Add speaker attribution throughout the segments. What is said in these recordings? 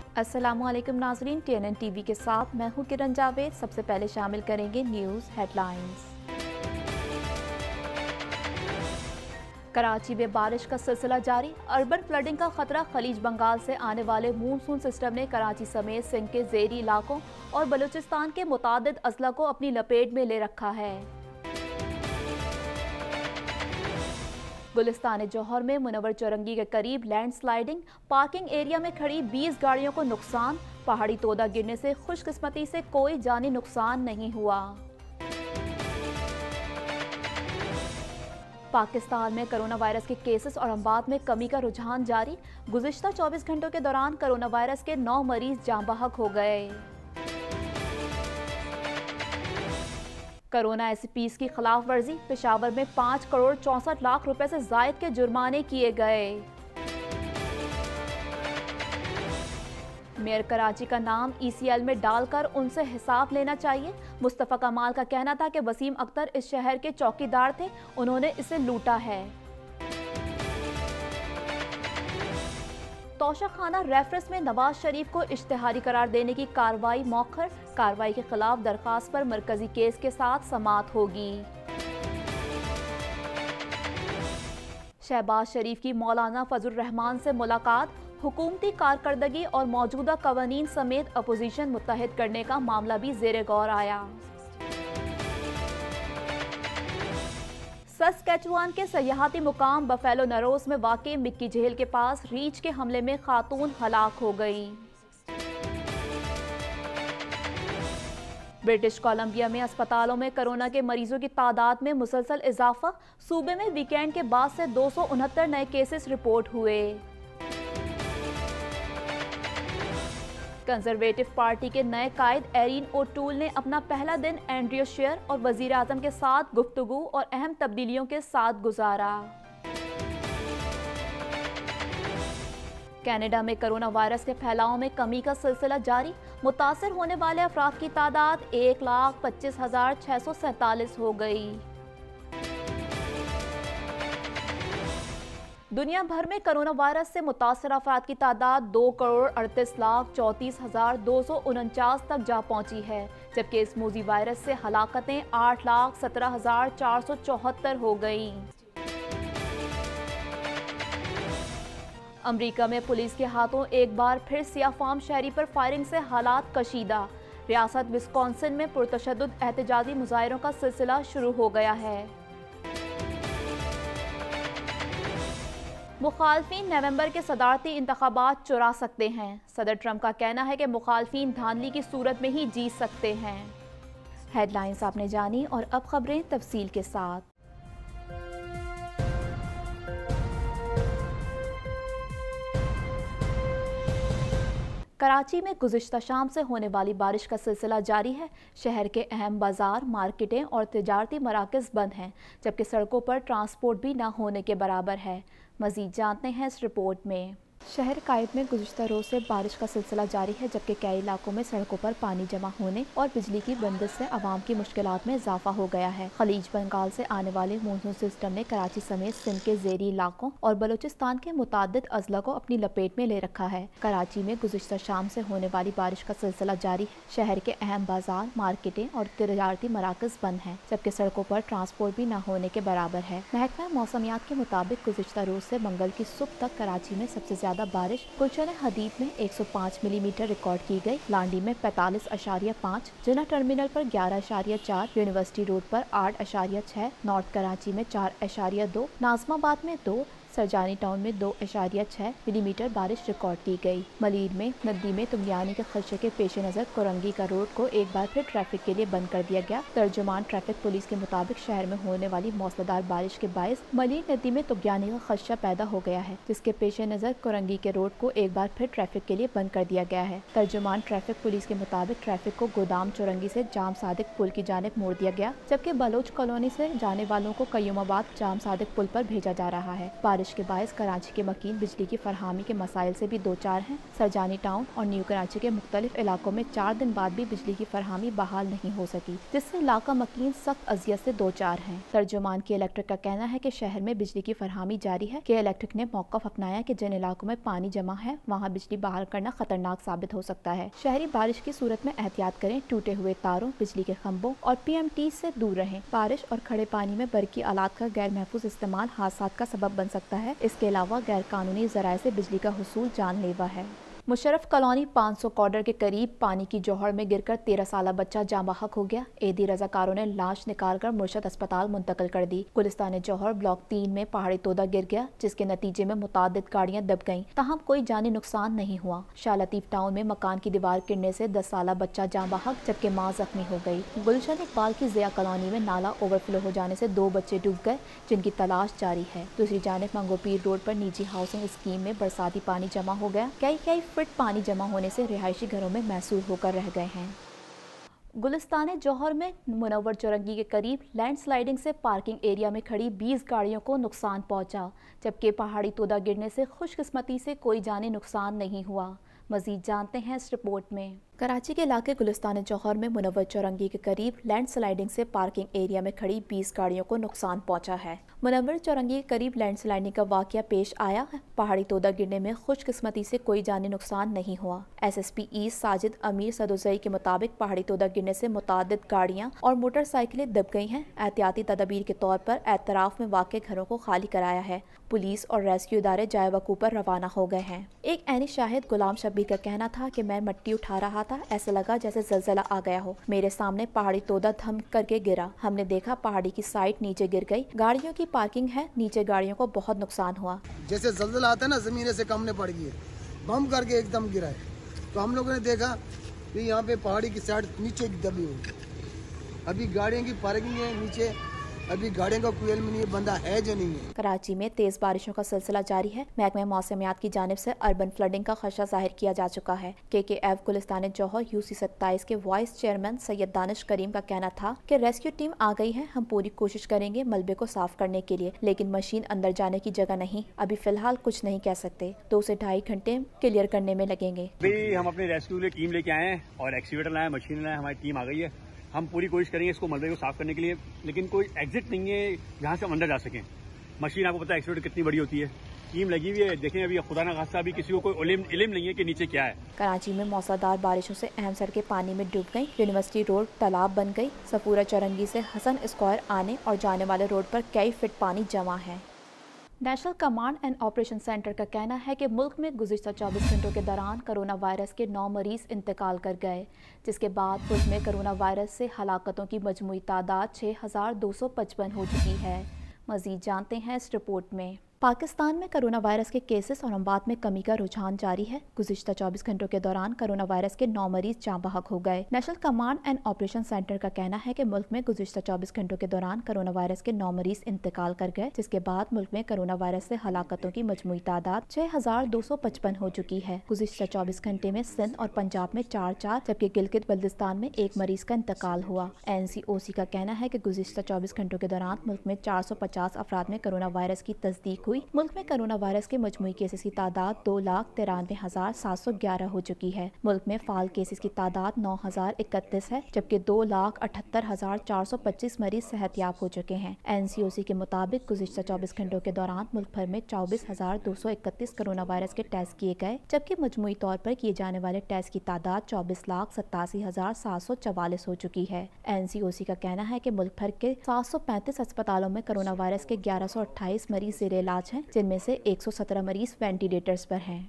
Speaker 1: अस्सलामु अलैकुम नाज़रीन, TNN टीवी के साथ मैं हूं किरण जावेद। सबसे पहले शामिल करेंगे न्यूज़ हेडलाइंस। कराची में बारिश का सिलसिला जारी, अर्बन फ्लडिंग का खतरा। खलीज बंगाल से आने वाले मानसून सिस्टम ने कराची समेत सिंध के ज़ेरी इलाकों और बलूचिस्तान के मुतादिद अजला को अपनी लपेट में ले रखा है। गुलिस्तान जौहर में मुनव्वर चौरंगी के करीब लैंडस्लाइडिंग, पार्किंग एरिया में खड़ी 20 गाड़ियों को नुकसान। पहाड़ी तोदा गिरने से खुशकिस्मती से कोई जानी नुकसान नहीं हुआ। पाकिस्तान में कोरोना वायरस के केसेस और अमवात में कमी का रुझान जारी। गुज़िश्ता 24 घंटों के दौरान कोरोना वायरस के 9 मरीज जाँ बहक हो गए। कोरोना एसओपीज़ की खिलाफ वर्जी, पेशावर में 5 करोड़ 64 लाख रुपए से जायद के जुर्माने किए गए। मेयर कराची का नाम ECL में डालकर उनसे हिसाब लेना चाहिए। मुस्तफ़ा कमाल का कहना था कि वसीम अख्तर इस शहर के चौकीदार थे, उन्होंने इसे लूटा है। तोशा खाना रेफरेंस में नवाज शरीफ को इश्तिहारी करार देने की कार्रवाई मौखर। कार्रवाई के खिलाफ दरखास्त पर मरकजी केस के साथ समाअत होगी। शहबाज शरीफ की मौलाना फजल रहमान से मुलाकात, हुकूमती कारकर्दगी और मौजूदा कवानीन समेत अपोजिशन मुत्तहिद करने का मामला भी ज़ेरे गौर आया। सस्कैचुआन के सयाहती मुकाम बफेलो नरोस में वाक़े मिक्की झील के पास रीछ के हमले में खातून हलाक हो गई। ब्रिटिश कोलंबिया में अस्पतालों में कोरोना के मरीजों की तादाद में मुसलसल इजाफा। सूबे में वीकेंड के बाद से 269 नए केसेस रिपोर्ट हुए। कंजर्वेटिव पार्टी के नए कायद एरिन ओटूल ने अपना पहला दिन एंड्रयू शेयर और वजीर आजम के साथ गुफ्तगू और अहम तब्दीलियों के साथ गुजारा। कनाडा में कोरोना वायरस के फैलाव में कमी का सिलसिला जारी। मुतासर होने वाले अफराद की तादाद 1,25,647 हो गई। दुनिया भर में कोरोना वायरस से मुतासर अफराद की तादाद 2,38,34,249 तक जा पहुंची है, जबकि इस मोजी वायरस से हलाकतें 8,17,474 हो गईं। अमेरिका में पुलिस के हाथों एक बार फिर सिया फार्म शहरी पर फायरिंग से हालात कशीदा। रियासत विस्कॉन्सिन में पुरतशद्दुद एहतजाजी मुजाहिरों का सिलसिला शुरू हो गया है। मुखालफीन नवंबर के सदारती इंतखाबात चुरा सकते हैं। सदर ट्रंप का कहना है कि मुखालफीन धांधली की सूरत में ही जीत सकते हैं। हेडलाइंस आपने जानी और अब खबरें तफसील के साथ। कराची में गुज़िश्ता शाम से होने वाली बारिश का सिलसिला जारी है। शहर के अहम बाजार, मार्केटें और तिजारती मराकज़ बंद हैं, जबकि सड़कों पर ट्रांसपोर्ट भी न होने के बराबर है। मज़ीद जानते हैं इस रिपोर्ट में। शहर कायद में गुज़िश्ता रोज़ से बारिश का सिलसिला जारी है, जबकि कई इलाकों में सड़कों पर पानी जमा होने और बिजली की बंदिश से आवाम की मुश्किलात में इजाफा हो गया है। खलीज बंगाल से आने वाले मानसून सिस्टम ने कराची समेत सिंध के ज़ेरी इलाकों और बलूचिस्तान के मुतादिद अजला को अपनी लपेट में ले रखा है। कराची में गुज़िश्ता शाम से होने वाली बारिश का सिलसिला जारी है। शहर के अहम बाजार, मार्केटें और तिजारती मराकज़ बंद हैं, जबकि सड़कों पर ट्रांसपोर्ट भी न होने के बराबर है। महकमा मौसमियात के मुताबिक गुज़िश्ता रोज़ से मंगल की सुबह तक कराची में सबसे ज्यादा बारिश गुलशन हदीद में 105 मिलीमीटर रिकॉर्ड की गई। लांडी में 45.5, जिना टर्मिनल पर 11.4, यूनिवर्सिटी रोड पर 8.6, नॉर्थ कराची में 4.2, नाजमाबाद में 2, सरजानी टाउन में 2.6 मिलीमीटर बारिश रिकॉर्ड की गई। मलीर में नदी में तुंगियानी के खदशे के पेश नज़र कोरंगी का रोड को एक बार फिर ट्रैफिक के लिए बंद कर दिया गया। तर्जुमान ट्रैफिक पुलिस के मुताबिक शहर में होने वाली मौसलाधार बारिश के बायस मलीर नदी में तुंगियानी का खदशा पैदा हो गया है, जिसके पेश नज़र कोरंगी के रोड को एक बार फिर ट्रैफिक के लिए बंद कर दिया गया है। तर्जुमान ट्रैफिक पुलिस के मुताबिक ट्रैफिक को गोदाम चौरंगी से जाम सादिक पुल की जानिब मोड़ दिया गया, जबकि बलोच कॉलोनी से जाने वालों को कयूमाबाद जाम सादिक पुल पर भेजा जा रहा है। بارش کے باعث کراچی کے مکین بجلی کی فراہمی کے مسائل سے بھی دوچار ہیں۔ سرجانی ٹاؤن اور نیو کراچی کے مختلف علاقوں میں 4 دن بعد بھی بجلی کی فراہمی بحال نہیں ہو سکی، جس سے علاقہ مکین سخت اذیت سے دوچار ہیں۔ ترجمان کے الیکٹرک کا کہنا ہے کہ شہر میں بجلی کی فراہمی جاری ہے کہ الیکٹرک نے موقف اپنایا کہ جن علاقوں میں پانی جمع ہے وہاں بجلی بحال کرنا خطرناک ثابت ہو سکتا ہے۔ شہری بارش کی صورت میں احتیاط کریں، ٹوٹے ہوئے تاروں، بجلی کے کھمبوں اور PMT سے دور رہیں۔ بارش اور کھڑے پانی میں برقی آلات کا غیر محفوظ استعمال حادثات کا سبب بن سکتا ہے۔ اس کے علاوہ غیر قانونی ذرائع سے بجلی کا حصول جان لیوا ہے۔ مشرف کالونی 500 کوارٹر کے قریب پانی کی جوہر میں گر کر 13 سالہ بچہ جاں بحق ہو گیا۔ عیدی رضاکاروں نے لاش نکال کر مرشد اسپتال منتقل کر دی۔ گلستان جوہر بلاک 3 میں پہاڑی تودہ گر گیا، جس کے نتیجے میں متعدد گاڑیاں دب گئیں، تاہم کوئی جانی نقصان نہیں ہوا۔ شاہ لطیف ٹاؤن میں مکان کی دیوار گرنے سے 10 سالہ بچہ جاں بحق جبکہ ماں زخمی ہو گئی۔ گلشن اقبال کی ضیاء کالونی میں نالا اوور فلو ہو جانے سے 2 بچے ڈوب گئے، جن کی تلاش جاری ہے۔ دوسری جانب منگو پیر روڈ پر نجی ہاؤسنگ اسکیم میں برساتی پانی جمع ہو گیا۔ کئی فٹ پانی جمع ہونے سے رہائشی گھروں میں محصور ہو کر رہ گئے ہیں۔ گلستان جوہر میں منور چورنگی کے قریب لینڈ سلائیڈنگ سے پارکنگ ایریا میں کھڑی 20 گاڑیوں کو نقصان پہنچا، جبکہ پہاڑی تودہ گرنے سے خوش قسمتی سے کوئی جانی نقصان نہیں ہوا۔ مزید جانتے ہیں اس رپورٹ میں۔ کراچی کے علاقے گلستان جوہر میں منور چورنگی کے قریب لینڈ سلائیڈنگ سے پارکنگ ایریا میں کھڑی 20 گاڑیوں کو نقصان پہنچا ہے۔ منور چورنگی کے قریب لینڈ سلائیڈنگ کا واقعہ پیش آیا ہے۔ پہاڑی تودہ گرنے میں خوش قسمتی سے کوئی جانی نقصان نہیں ہوا۔ SSP ایسٹ ساجد امیر سدوزئی کے مطابق پہاڑی تودہ گرنے سے متعدد گاڑیاں اور موٹر سائیکلیں دب گئی ہیں۔ احتیاطی تدابیر کے طور پر اطراف میں واقع گھروں کو خالی کرایا ہے۔ پولیس اور ریسکیو ادارے جائے وقوع پر روانہ ہو گئے ہیں۔ ایک عینی شاہد غلام شبیر کا کہنا تھا کہ میں مٹی اٹھا رہا تھا، ایسا لگا جیسے زلزلہ آ گیا ہو۔ میرے سامنے پہاڑی تودہ دھم کر کے گرا، ہم نے دیکھا پہاڑی کی سائٹ نیچے گر گئی، گاڑیوں کی پارکنگ ہے، نیچے گاڑیوں کو بہت نقصان ہوا۔
Speaker 2: جیسے زلزلہ آتا ہے نا، زمین سے کم نے پڑ گئی ہے، بم کر کے ایک دم گرا ہے، تو ہم لوگوں نے دیکھا کہ یہاں پہ پہاڑی کی سائڈ نیچے دبی ہوئی، ابھی گاڑیوں کی پارکنگ ہے نیچے، ابھی گاڑیوں کا کوئی علم نہیں ہے بندہ ہے جو نہیں ہے۔
Speaker 1: کراچی میں تیز بارشوں کا سلسلہ جاری ہے۔ محکمہ موسمیات کی جانب سے اربن فلڈنگ کا خدشہ ظاہر کیا جا چکا ہے۔ KKF گلستان جوہر UC 27 کے وائس چیئرمین سید دانش کریم کا کہنا تھا کہ ریسکیو ٹیم آ گئی ہے، ہم پوری کوشش کریں گے ملبے کو صاف کرنے کے لیے، لیکن مشین اندر جانے کی جگہ نہیں، ابھی فی الحال کچھ نہیں کہہ سکتے۔ 2 سے 2.5 گھنٹے کلیئر کرنے میں لگیں گے۔
Speaker 3: ہم اپنے ریسکیو ٹیم لے کے آئے ہیں اور ایکسکیویٹر لائے، مشین لائے، ہماری ٹیم آ گئی ہے۔ ہم پوری کوشش کریں گے اس کو ملبے کو صاف کرنے کے لیے، لیکن کوئی ایگزٹ نہیں ہے جہاں سے ہم اندر جا سکیں۔ مشین آپ کو پتا ہے ایکسکیویٹر کتنی بڑی ہوتی ہے، ٹیم لگی ہوئی ہے، دیکھیں ابھی خدا نہ خاصہ ابھی کسی کو کوئی علم نہیں ہے کہ نیچے کیا ہے۔
Speaker 1: کراچی میں موسلادھار بارشوں سے اہم سڑکیں پانی میں ڈوب گئیں، یونیورسٹی روڈ تالاب بن گئی، سفورہ چورنگی سے حسن اسکوائر آنے اور جانے والے روڈ پر کئی فٹ پانی جمع ہے۔ National Command and Operation Centre کا کہنا ہے کہ ملک میں گزشتہ 24 گھنٹوں کے دوران کرونا وائرس کے 9 مریض انتقال کر گئے، جس کے بعد ملک میں کرونا وائرس سے ہلاکتوں کی مجموعی تعداد 6255 ہو چکی ہے۔ مزید جانتے ہیں اس رپورٹ میں۔ پاکستان میں کرونا وائرس کے کیسز اور اموات میں کمی کا رجحان جاری ہے۔ گزشتہ 24 گھنٹوں کے دوران کرونا وائرس کے 9 مریض جاں بحق ہو گئے۔ National Command and Operation Centre کا کہنا ہے کہ ملک میں گزشتہ 24 گھنٹوں کے دوران کرونا وائرس کے 9 مریض انتقال کر گئے، جس کے بعد ملک میں کرونا وائرس سے ہلاکتوں کی مجموعی تعداد 6255 ہو چکی ہے۔ گزشتہ 24 گھنٹے میں سندھ اور پنجاب میں 4 جبکہ گلگت بلتستان میں 1 مریض کا انتقال ہوا۔ NCOC کا کہنا ہے کہ گزشتہ 24 گھنٹوں کے دوران ملک میں 450 افراد میں کرونا وائرس کی تصدیق ہوئی۔ ملک میں کرونا وائرس کے مجموعی کیسز کی تعداد 2,93,711 ہو چکی ہے۔ ملک میں فعال کیسز کی تعداد 9,031 ہے، جبکہ 2,78,425 مریض صحت یاب ہو چکے ہیں۔ NCOC کے مطابق گزشتہ 24 گھنٹوں کے دوران ملک بھر میں 24,231 کرونا وائرس کے ٹیسٹ کیے گئے، جبکہ مجموعی طور پر کیے جانے والے ٹیسٹ کی تعداد 24,87,744 ہو چکی ہے۔ NCOC کا کہنا ہے کہ ملک بھر کے 735 اسپتالوں میں کرونا وائرس کے 1128 مریض زیر علاج ہیں، جن میں سے 117 مریض وینٹیلیٹرز پر ہیں۔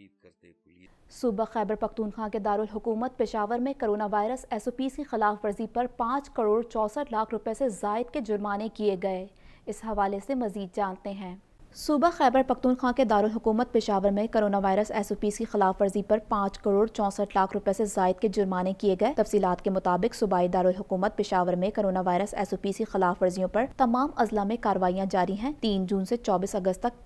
Speaker 1: صوبہ خیبر پختونخوا کے دارالحکومت پشاور میں کرونا وائرس SOPs کی خلاف ورزی پر 5 کروڑ 64 لاکھ روپے سے زائد کے جرمانے کیے گئے۔ اس حوالے سے مزید جانتے ہیں۔ صوبہ خیبر پختونخوا کے دارالحکومت پشاور میں کرونا وائرس SOPs کی خلاف ورزی پر 5 کروڑ 64 لاکھ روپے سے زائد کے جرمانے کیے گئے۔ تفصیلات کے مطابق صوبائی دارالحکومت پشاور میں کرونا وائرس SOPs کی خلاف ورزیوں پر تمام اضلاع میں کارروائیاں جاری ہیں۔ 3 جون سے 24 اگست تک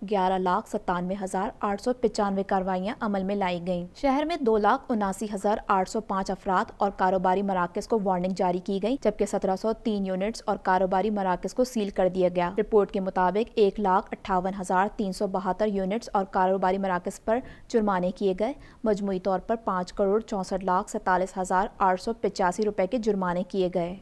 Speaker 1: 11,97,895 کارروائیاں عمل میں لائی گئیں۔ شہر میں 2,79,805 افراد اور کاروباری مراکز کو وارننگ جاری کی گئی، جبکہ 1,703 یونٹس اور کاروباری مراکز کو سیل کر دیا گیا۔ رپورٹ کے مطابق 1,58,000 53,372 یونٹس اور کاروباری مراکز پر جرمانے کیے گئے۔ مجموعی طور پر 5,64,47,885 روپے کے جرمانے کیے گئے۔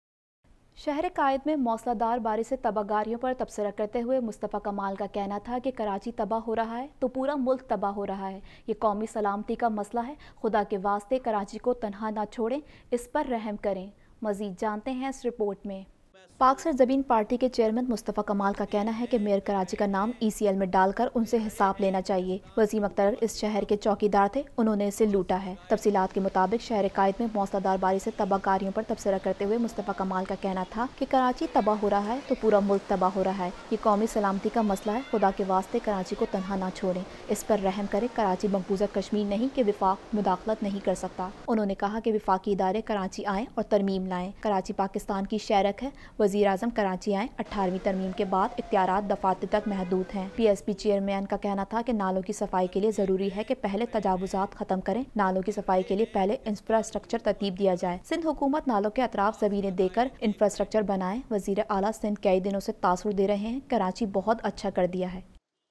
Speaker 1: شہر قائد میں موسلا دھار بارش سے تباہ کاریوں پر تبصرہ کرتے ہوئے مصطفیٰ کمال کا کہنا تھا کہ کراچی تباہ ہو رہا ہے تو پورا ملک تباہ ہو رہا ہے، یہ قومی سلامتی کا مسئلہ ہے، خدا کے واسطے کراچی کو تنہا نہ چھوڑیں، اس پر رحم کریں۔ مزید جانتے ہیں اس رپورٹ میں۔ پاک سرزمین پارٹی کے چیئرمین مصطفیٰ کمال کا کہنا ہے کہ میئر کراچی کا نام ECL میں ڈال کر ان سے حساب لینا چاہیے۔ وسیم اختر اس شہر کے چوکی دار تھے، انہوں نے اسے لوٹا ہے۔ تفصیلات کے مطابق شہر قائد میں موسلا دھار بارش سے تباہ کاریوں پر تبصرہ کرتے ہوئے مصطفیٰ کمال کا کہنا تھا کہ کراچی تباہ ہو رہا ہے تو پورا ملک تباہ ہو رہا ہے، یہ قومی سلامتی کا مسئلہ ہے، خدا کے واسطے کراچی کو تنہا نہ چھوڑیں، اس پر رحم کریں۔ کراچی مقبوضہ کشمیر نہیں کہ وفاق مداخلت نہیں کر سکتا۔ انہوں نے کہا کہ وفاقی ادارے کراچی آئیں اور ترمیم لائیں، کراچی پاکستان کی شہرک ہے، وزیر اعظم کراچی آئیں، 18ویں ترمیم کے بعد اختیارات دفاتر تک محدود ہیں۔ PSP چیئرمین کا کہنا تھا کہ نالوں کی صفائی کے لیے ضروری ہے کہ پہلے تجاوزات ختم کریں، نالوں کی صفائی کے لیے پہلے انفراسٹرکچر ترتیب دیا جائے۔ سندھ حکومت نالوں کے اطراف زمینیں دے کر انفراسٹرکچر بنائے۔ وزیر اعلیٰ سندھ کئی دنوں سے تاثر دے رہے ہیں، کراچی بہت اچھا کر دیا ہے۔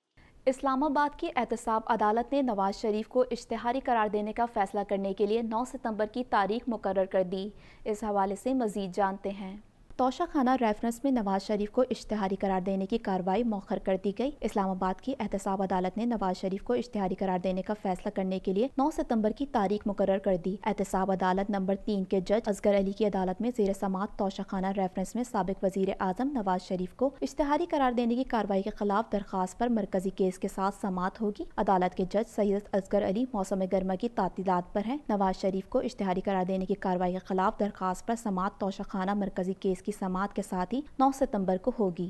Speaker 1: اسلام آباد کی احتساب عدالت نے نواز شریف کو اشتہاری قرار دینے کا فیصلہ کرنے کے لیے 9 ستمبر کی تاریخ مقرر کر دی۔ اس حوالے سے مزید جانتے ہیں۔ توشہ خانہ ریفرنس میں نواز شریف کو اشتہاری قرار دینے کی کارروائی مؤخر کر دی گئی۔ اسلام آباد کی احتساب عدالت نے نواز شریف کو اشتہاری قرار دینے کا فیصلہ کرنے کے لیے 9 ستمبر کی تاریخ مقرر کر دی۔ احتساب عدالت نمبر 3 کے جج اصغر علی کی عدالت میں زیر سماعت توشہ خانہ ریفرنس میں سابق وزیر اعظم نواز شریف کو اشتہاری قرار دینے کی کارروائی کے خلاف درخواست پر مرکزی کیس کے ساتھ سماعت ہوگی۔ عدالت کے جج سید اصغر علی موسم گرما کی تعطیلات پر ہیں۔ نواز شریف کو اشتہاری قرار دینے کی کارروائی کے خلاف درخواست پر سماعت توشہ خانہ مرکزی کیس کی سماعت کے ساتھ ہی 9 ستمبر کو ہوگی۔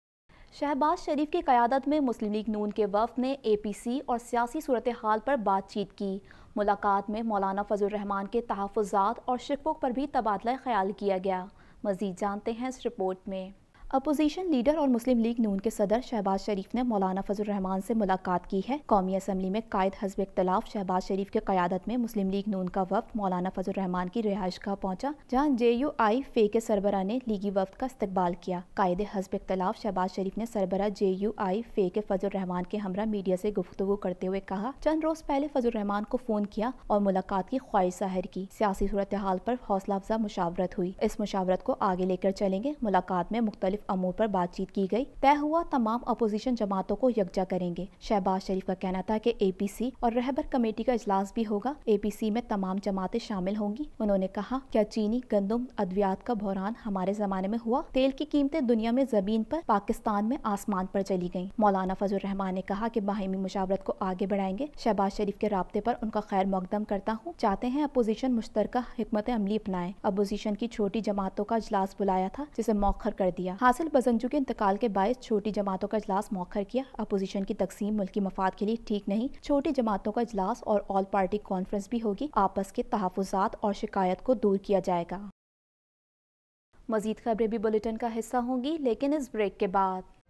Speaker 1: شہباز شریف کی قیادت میں مسلم لیگ نون کے وفد نے APC اور سیاسی صورتحال پر بات چیت کی۔ ملاقات میں مولانا فضل الرحمان کے تحفظات اور شکوک پر بھی تبادلہ خیال کیا گیا۔ مزید جانتے ہیں اس رپورٹ میں۔ اپوزیشن لیڈر اور مسلم لیگ نون کے صدر شہباز شریف نے مولانا فضل الرحمان سے ملاقات کی ہے۔ قومی اسمبلی میں قائد حزب اختلاف شہباز شریف کی قیادت میں مسلم لیگ نون کا وفد مولانا فضل الرحمان کی رہائش گاہ پہنچا، جہاں JUI فے کے سربراہ نے لیگی وفد کا استقبال کیا۔ قائد حزب اختلاف شہباز شریف نے سربراہ JUI فے کے فضل الرحمان کے ہمراہ میڈیا سے گفتگو کرتے ہوئے کہا، چند روز پہلے فضل الرحمان کو فون کیا اور ملاقات کی خواہش ظاہر کی۔ سیاسی صورتحال پر حوصلہ افزا مشاورت ہوئی، اس مشاورت کو آگے لے کر چلیں گے۔ ملاقات میں مختلف امور پر بات چیت کی گئی، طے ہوا تمام اپوزیشن جماعتوں کو یکجا کریں گے۔ شہباز شریف کا کہنا تھا کہ APC اور رہبر کمیٹی کا اجلاس بھی ہوگا، APC میں تمام جماعتیں شامل ہوں گی۔ انہوں نے کہا، کیا چینی، گندم، ادویات کا بحران ہمارے زمانے میں ہوا؟ تیل کی قیمتیں دنیا میں زمین پر، پاکستان میں آسمان پر چلی گئیں۔ مولانا فضل الرحمان نے کہا کہ باہمی مشاورت کو آگے بڑھائیں گے۔ شہباز شریف کے رابطے پر ان کا خیر مقدم کرتا ہوں، چاہتے ہیں اپوزیشن مشترکہ حکمت عملی اپنائے۔ اپوزیشن کی چھوٹی جماعتوں کا اجلاس بلایا تھا جسے مؤخر کر دیا۔ حاصل بزنجو کے انتقال کے باعث چھوٹی جماعتوں کا اجلاس مؤخر کیا۔ اپوزیشن کی تقسیم ملکی مفاد کے لیے ٹھیک نہیں، چھوٹی جماعتوں کا اجلاس اور آل پارٹی کانفرنس بھی ہوگی، آپس کے تحفظات اور شکایت کو دور کیا جائے گا۔ مزید خبریں بھی بلیٹن کا حصہ ہوں گی، لیکن اس بریک کے بعد۔